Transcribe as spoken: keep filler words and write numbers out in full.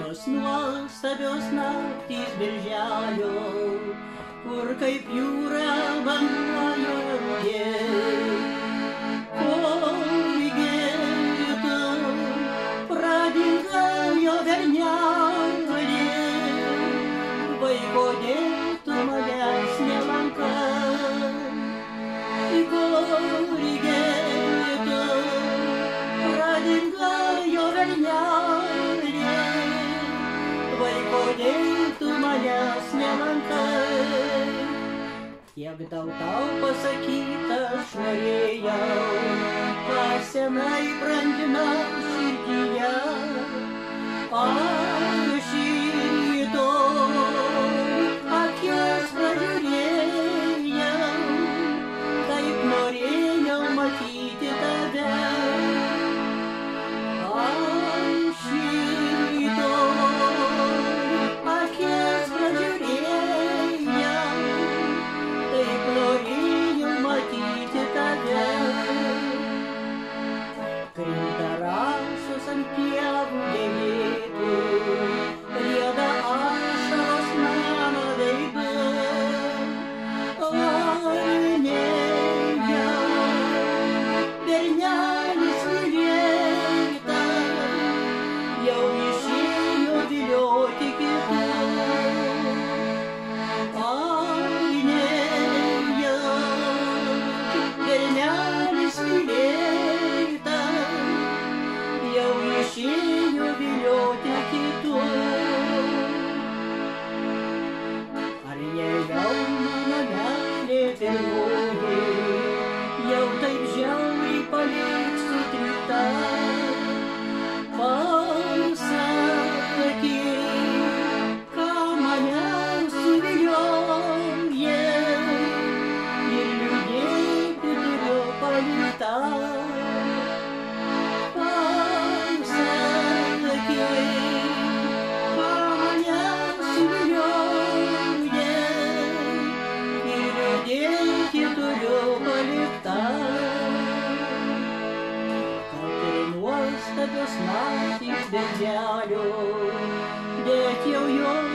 tos nuostabios naktys birželio, kur kaip jūra banguoja rūgė. Kolgėta, pradinga jo vernelė, vaiko dėtų manęs nelankai. Kolgėta, pradinga jo vernelė, vaiko dėtų manęs nelankai. Kiek daug tau pasakyta aš norėjau, ką senai brandinau širdyje. Aš rytoj akis pražiūrėjau, taip norėjau matyti tave. Aš rytoj akis pražiūrėjau, taip norėjau matyti tave. Krinta rasos ant pievų gėlėtų, rieda ašaros mano veide. Ar nejau bernelis mylėtas jau išėjo vilioti kitų? Ar nejau bernelis mylėtas jau išėjo vilioti kitų? Ar nejau mano meilė pirmoji jau taip žiauriai paliks sutrypta? Pasakyk, ką mane suvilioja ir liūdėti turiu palikta. Pasakyk, ką mane suvilioja ir liūdėti turiu palikta. Kad ir nuostabios naktys birželio, bet jau jos